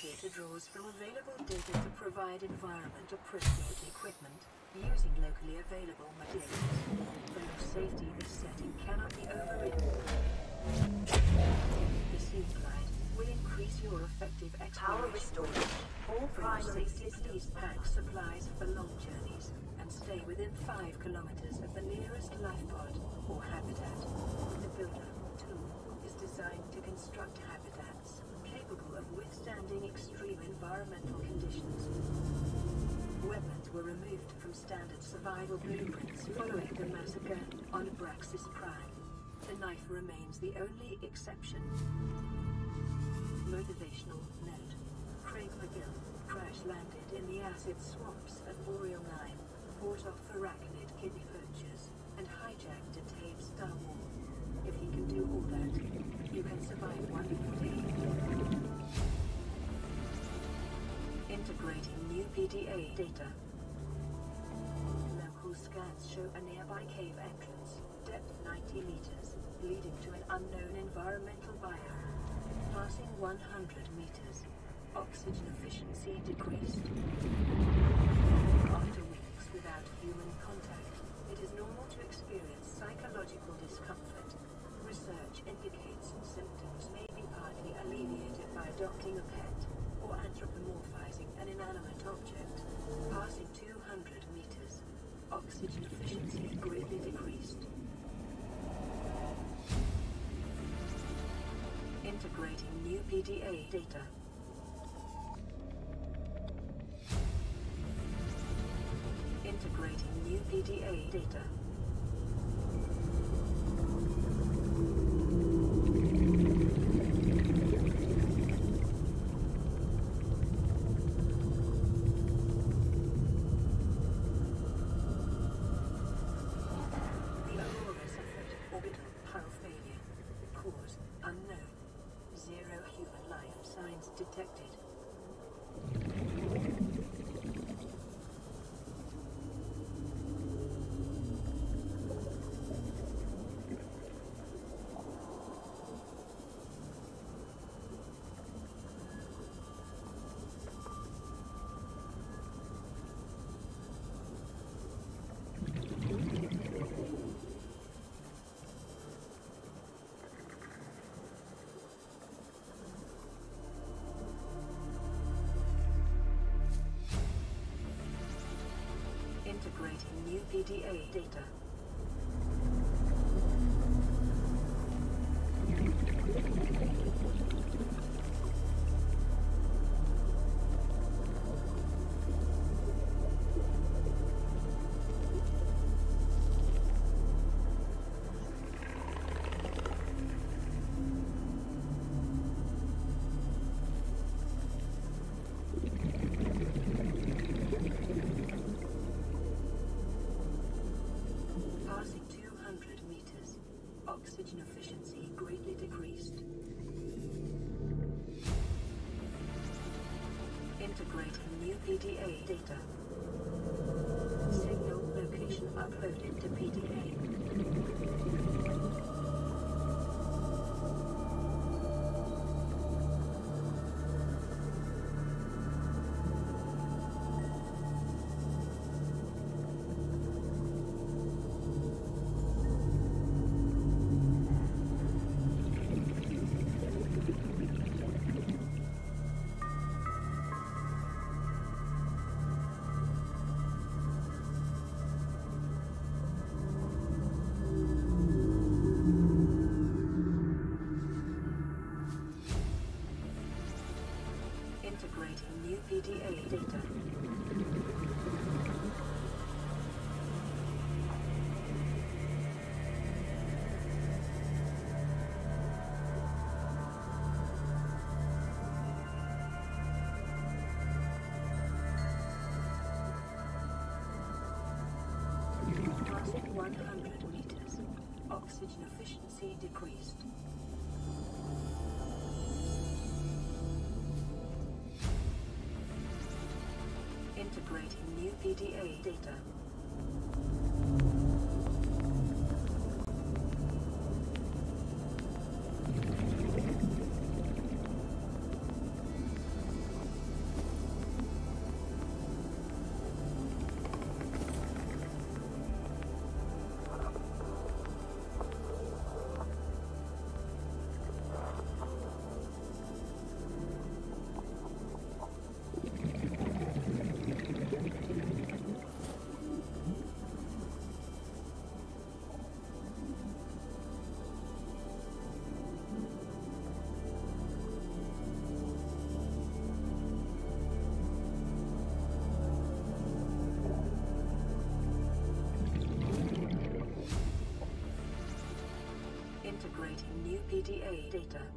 Navigator draws from available data to provide environment-appropriate equipment using locally available materials. For your safety, this setting cannot be overridden. The Seed Glide will increase your effective Power exploration. restored. All For your primary safety, please systems. pack supplies for long journeys and stay within 5 kilometers of the nearest lifepod or habitat. The Builder tool is designed to construct habitats capable of withstanding extreme environmental conditions. Weapons were removed from standard survival blueprints following the massacre on Braxis Prime. The knife remains the only exception. Motivational note. Craig McGill crash-landed in the acid swamps of Boreal 9, fought off arachnid kidney poachers, and hijacked a Tabe Star War. If he can do all that, you can survive one more day. Integrating new PDA data. Local scans show a nearby cave entrance, depth 90 meters, leading to an unknown environmental biome. Passing 100 meters, oxygen efficiency decreased. After weeks without human contact, it is normal to experience psychological discomfort. Research indicates symptoms may be partly alleviated by adopting a pet or anthropomorphizing an inanimate object. Passing 200 meters, oxygen efficiency greatly decreased. Integrating new PDA data. Integrating new PDA data. The Aurora suffered orbital power failure. Cause unknown. 0 human life signs detected. Integrating new PDA data. Passing 200 meters, oxygen efficiency greatly decreased. Integrating new PDA data. Signal location uploaded to PDA. Integrating new PDA data. Passing 100 meters, oxygen efficiency decreased. Integrating new PDA data. generating new PDA data.